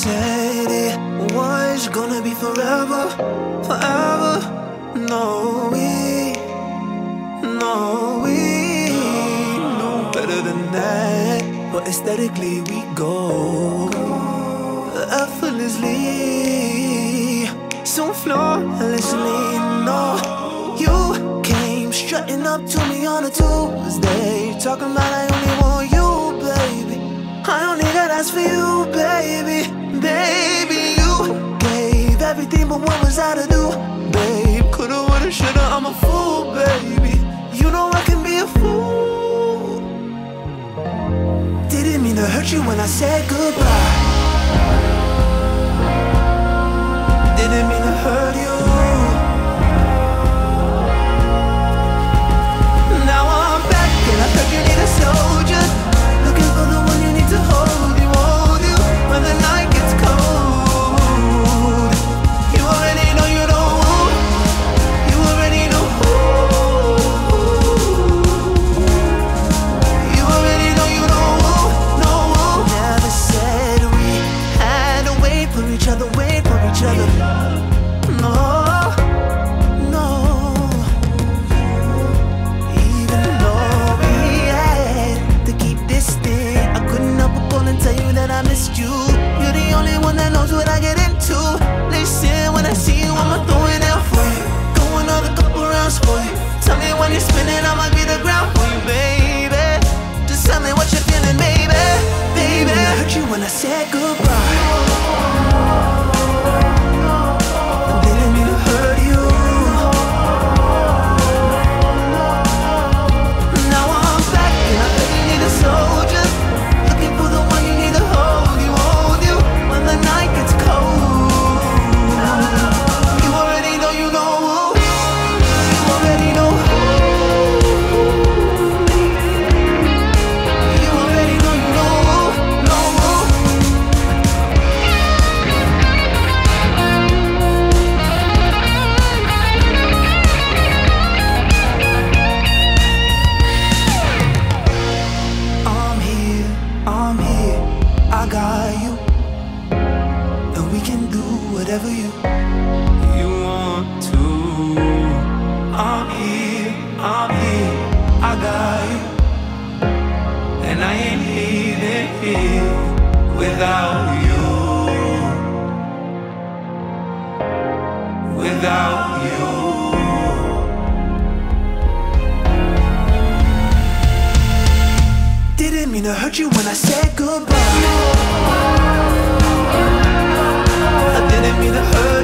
said it was gonna be forever, forever. No, we know better than that. But aesthetically we go effortlessly, so flawlessly. No, you came strutting up to me on a Tuesday, talking about I only want you, baby. I only got eyes for you, baby. Baby, you gave everything, but what was I to do? Babe, coulda, woulda, shoulda, I'm a fool, baby. You know I can be a fool. Didn't mean to hurt you when I said goodbye. Didn't mean to hurt you. Now I'm back and I heard you need a soldier, looking for the one you need to hold you, when the night gets cold. You already know you don't. You already know who. You already know you don't. No, never said we had to wait for each other, wait for each other. No, no. Even though we had to keep this thing, I couldn't help but call and tell you that I missed you. You're the only one that knows what I get into. Listen, when I see you, I'ma throw it out for you. Go another couple rounds for you. Tell me when you're spinning, I'ma be the ground for you, baby. Just tell me what you're feeling, baby. Baby, I hurt you when I said goodbye. I didn't mean to hurt you. Now I'm back and I heard you need a soldier, looking for the one you need to hold you, when the night gets cold. You already know you know. You already know. You already know you know. I'm here, I got you, and we can do whatever you want to. I'm here, I got you, and I ain't leaving here without you, without you. Didn't mean to hurt you when I said goodbye. I didn't mean to hurt